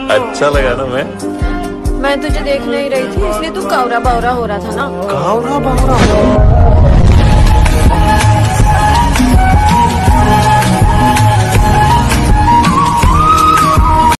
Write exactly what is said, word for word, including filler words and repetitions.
अच्छा लगा ना मैं? मैं तुझे देख नहीं रही थी इसलिए तू कावरा बावरा हो रहा था ना। कावरा बावरा